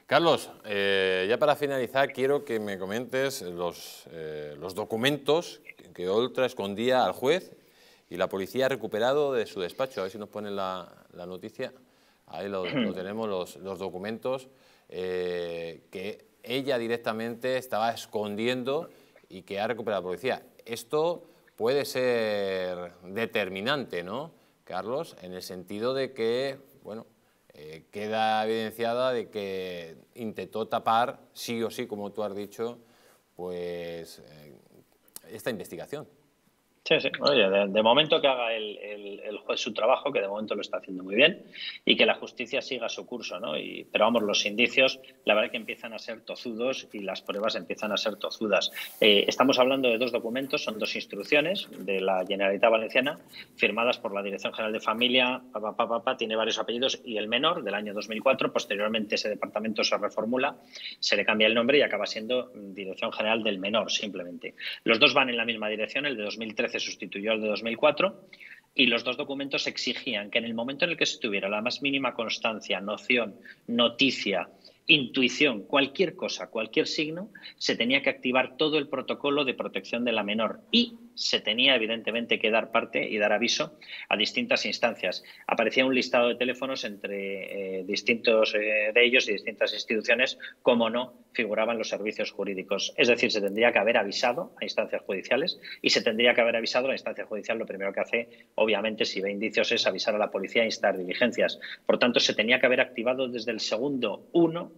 Carlos, ya para finalizar, quiero que me comentes los documentos que Oltra escondía al juez y la policía ha recuperado de su despacho. A ver si nos ponen la noticia. Ahí lo tenemos, los documentos que ella directamente estaba escondiendo y que ha recuperado la policía. Esto puede ser determinante, ¿no, Carlos? En el sentido de que, bueno, queda evidenciada de que intentó tapar, sí o sí, como tú has dicho, pues esta investigación. Sí, sí. Oye, de momento que haga el juez su trabajo, que de momento lo está haciendo muy bien, y que la justicia siga su curso, ¿no? Pero vamos, los indicios, la verdad que empiezan a ser tozudos y las pruebas empiezan a ser tozudas. Estamos hablando de dos documentos, son dos instrucciones de la Generalitat Valenciana, firmadas por la Dirección General de Familia, tiene varios apellidos, y el menor, del año 2004. Posteriormente ese departamento se reformula, se le cambia el nombre y acaba siendo Dirección General del Menor, simplemente. Los dos van en la misma dirección, el de 2013 sustituyó al de 2004 y los dos documentos exigían que en el momento en el que se tuviera la más mínima constancia, noción, noticia, intuición, cualquier cosa, cualquier signo, se tenía que activar todo el protocolo de protección de la menor y se tenía evidentemente que dar parte y dar aviso a distintas instancias. Aparecía un listado de teléfonos entre distintos de ellos y distintas instituciones, como no figuraban los servicios jurídicos. Es decir, se tendría que haber avisado a instancias judiciales y se tendría que haber avisado a la instancia judicial. Lo primero que hace, obviamente, si ve indicios, es avisar a la policía e instar diligencias. Por tanto, se tenía que haber activado desde el segundo 1,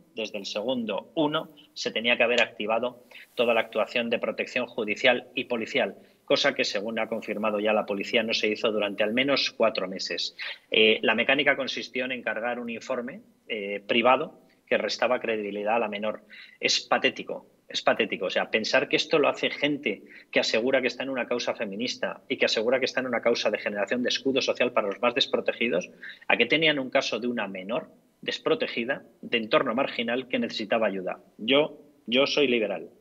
se tenía que haber activado toda la actuación de protección judicial y policial, cosa que, según ha confirmado ya la policía, no se hizo durante al menos 4 meses. La mecánica consistió en encargar un informe privado que restaba credibilidad a la menor. Es patético. Es patético. O sea, pensar que esto lo hace gente que asegura que está en una causa feminista y que asegura que está en una causa de generación de escudo social para los más desprotegidos, ¿a qué tenían un caso de una menor desprotegida, de entorno marginal, que necesitaba ayuda? Yo soy liberal.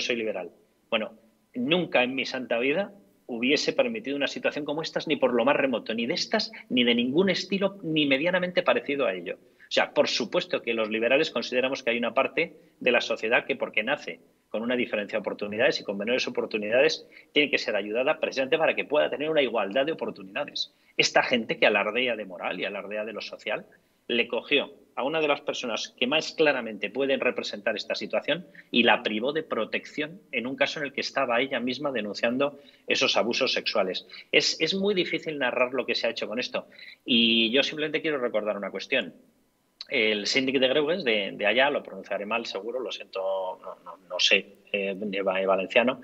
Bueno, nunca en mi santa vida hubiese permitido una situación como estas, ni por lo más remoto, ni de estas, ni de ningún estilo, ni medianamente parecido a ello. O sea, por supuesto que los liberales consideramos que hay una parte de la sociedad que, porque nace con una diferencia de oportunidades y con menores oportunidades, tiene que ser ayudada precisamente para que pueda tener una igualdad de oportunidades. Esta gente que alardea de moral y alardea de lo social, le cogió a una de las personas que más claramente pueden representar esta situación y la privó de protección en un caso en el que estaba ella misma denunciando esos abusos sexuales. Es muy difícil narrar lo que se ha hecho con esto y yo simplemente quiero recordar una cuestión. El síndic de Greuges de allá, lo pronunciaré mal seguro, lo siento, no sé valenciano,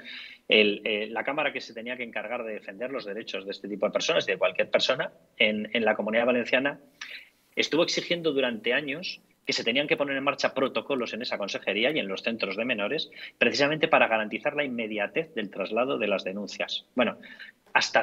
la Cámara que se tenía que encargar de defender los derechos de este tipo de personas, de cualquier persona, en la Comunidad Valenciana, estuvo exigiendo durante años que se tenían que poner en marcha protocolos en esa consejería y en los centros de menores, precisamente para garantizar la inmediatez del traslado de las denuncias. Bueno, hasta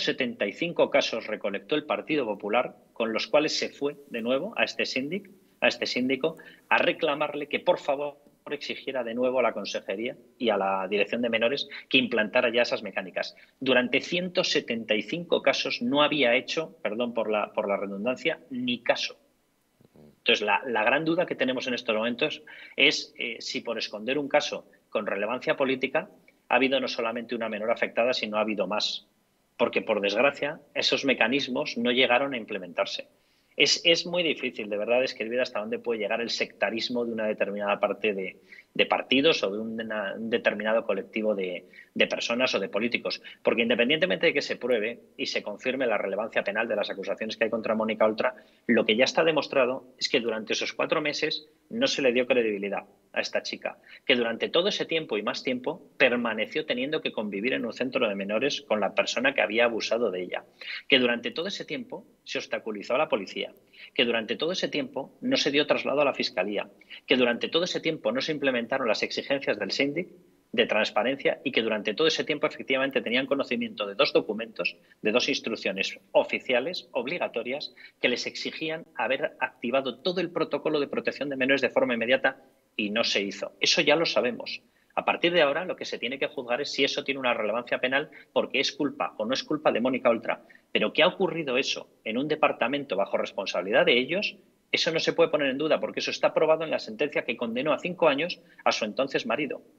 175 casos recolectó el Partido Popular, con los cuales se fue de nuevo a este síndico, a reclamarle que, por favor, exigiera de nuevo a la consejería y a la dirección de menores que implantara ya esas mecánicas. Durante 175 casos no había hecho, perdón por la redundancia, ni caso. Entonces, la gran duda que tenemos en estos momentos es si por esconder un caso con relevancia política ha habido no solamente una menor afectada, sino ha habido más. Porque, por desgracia, esos mecanismos no llegaron a implementarse. Es muy difícil, de verdad, describir hasta dónde puede llegar el sectarismo de una determinada parte de partidos o de un determinado colectivo de personas o de políticos. Porque independientemente de que se pruebe y se confirme la relevancia penal de las acusaciones que hay contra Mónica Oltra, lo que ya está demostrado es que durante esos 4 meses no se le dio credibilidad a esta chica, que durante todo ese tiempo y más tiempo permaneció teniendo que convivir en un centro de menores con la persona que había abusado de ella, que durante todo ese tiempo se obstaculizó a la policía, que durante todo ese tiempo no se dio traslado a la fiscalía, que durante todo ese tiempo no se implementaron las exigencias del síndic de transparencia y que durante todo ese tiempo efectivamente tenían conocimiento de 2 documentos, de 2 instrucciones oficiales obligatorias que les exigían haber activado todo el protocolo de protección de menores de forma inmediata y no se hizo. Eso ya lo sabemos. A partir de ahora lo que se tiene que juzgar es si eso tiene una relevancia penal porque es culpa o no es culpa de Mónica Oltra. Pero ¿qué ha ocurrido eso en un departamento bajo responsabilidad de ellos? Eso no se puede poner en duda porque eso está probado en la sentencia que condenó a 5 años a su entonces marido.